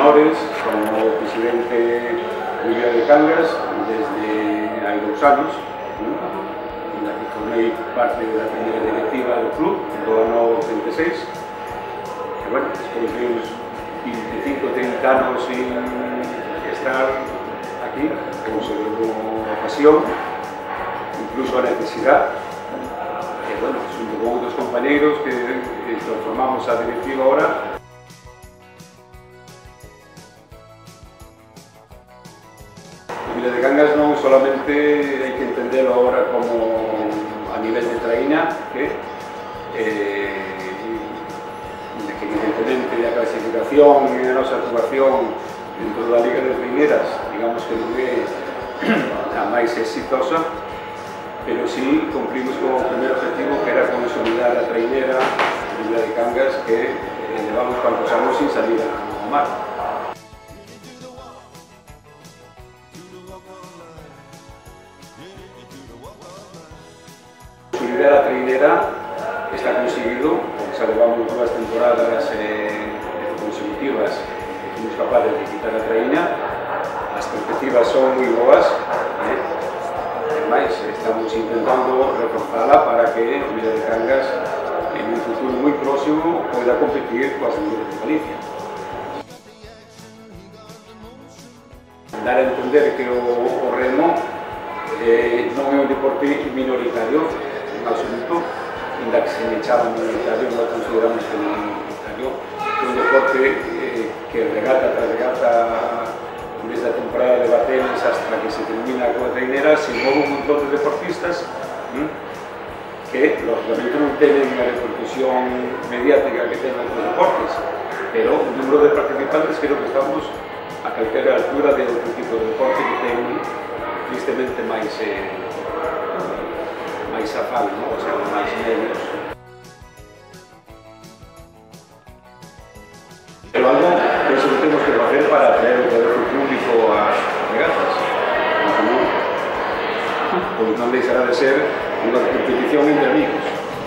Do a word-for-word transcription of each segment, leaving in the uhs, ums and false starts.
honores como presidente de Vila de Cangas desde hai dous anos, en la que formei parte da primeira directiva do club do ano ochenta e seis. E, bueno, despois de uns vinte e cinco, trinta anos sin estar aquí, considero a pasión, incluso a necesidade. E, bueno, xunto con outros compañeiros que transformamos a directiva ahora. Vila de Cangas non solamente hai que entenderlo ahora como a nivel de traína, que, eh, que evidentemente a clasificación e a nosa actuación dentro da Liga de Traineras, digamos que non é a máis exitosa, pero sí cumplimos con o primeiro objetivo, que era consolidar a trainera de Vila de Cangas, que eh, levamos cuantos anos sin salir ao mar. Consolidar a trainera está conseguido, porque xa levamos dúas temporadas eh, consecutivas e fomos capaces de quitar a traína. As perspectivas son moi boas, eh? Ademais, estamos intentando reforzarla para que Vila de Cangas en un futuro moi próximo poida competir coas ligas de Galicia. Dar a entender que o, o remo eh, non é un deporte minoritario en absoluto, ainda que se me echaba minoritario, non consideramos que é minoritario, é un deporte eh, que regata tras regata desde a temporada de Bateles hasta que se termina coa trainera, se move un montón de deportistas ¿eh? que lógicamente non tenen a repercusión mediática que ten outros deportes, pero o número de participantes creo que estamos a calquera altura de outro tipo de deporte que ten tristemente máis eh, máis afán, ¿no? O sea, máis medios. Pero algo que eso temos que facer para atraer o poder público ás regatas. Pois non deixará de ser unha competición entre amigos.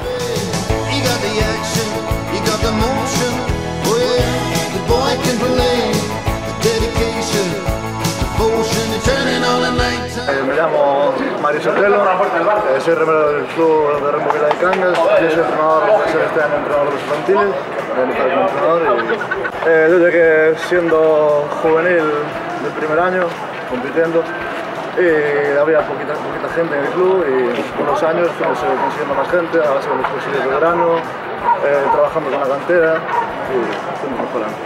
Me llamo Mario Sotelo, eh, soy remero del club de remo Vila de Cangas, yo soy entrenador, soy este año entrenador de los infantiles, voy a empezar como entrenador y, eh, desde que siendo juvenil del primer año, compitiendo, y había poquita, poquita gente en el club y con los años fuimos eh, consiguiendo más gente, a base de los cursos de verano, eh, trabajando con la cantera y fuimos mejorando.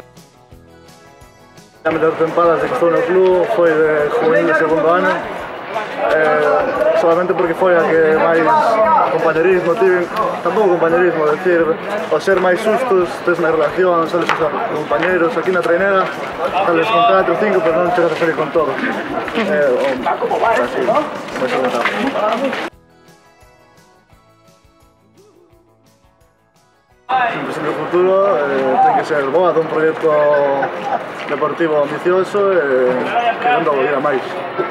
A mellor tempada desde que estou no club foi de juvenil de segundo ano, eh, solamente porque foi a que máis compañerismo tive, tampouco compañerismo, decir, ao ser máis sustos, tes máis relación, sales os compañeros, aquí na trainera, sales con catro ou cinco, pero non chegas a salir con todos. Eh, o, así, moi solentado. Siempre en el futuro eh, tiene que ser boa dun proyecto deportivo ambicioso e eh, que non dá vida máis.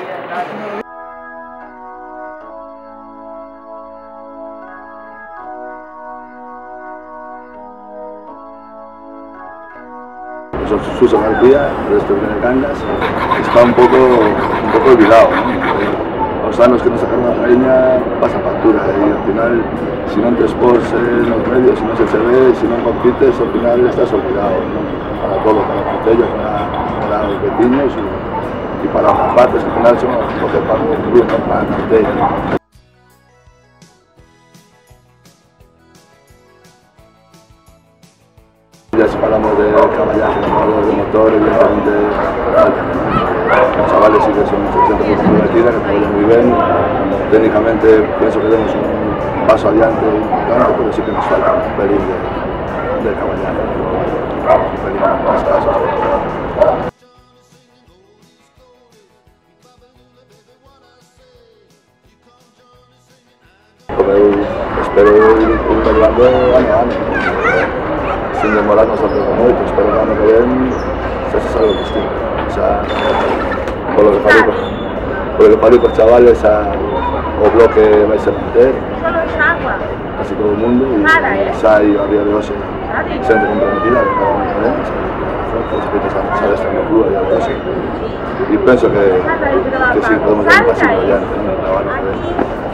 Suso García, de este Vila de Cangas, está un poco, un poco olvidado, ¿no? Los anos que nos sacaron a raíña pasa factura y al final, si non te expos en los medios, si non se se ve, si non compites, al final estás olvidado, ¿no? Para todo, para los concellos, para, para los vecinos y, y para los rapaces, al final son los que pagan el club, no para la cantera. Ya si hablamos de caballaje, de motor, evidentemente falta, ¿no? Los chavales sí que son ochenta por ciento de tira, que trabajan muy bien. Técnicamente pienso que demos un paso adiante importante, pero sí que nos falta un pelín de, de caballaje, un pelín más casos. Espero ir mejorando año a año, sin demorarnos tampoco moito, espero que ano que ven se hace algo distinto. O sea, por lo que falei por, por lo que falei por chavales, a, o bloque vai se manter, casi todo o mundo, e xa hai a día de hoxe xente comprometida que cada ano que ven. respecto a l'estre no club a dia d'avui. I penso que, que sí, podem dar un pasito adiante, ¿no? La van a hacer.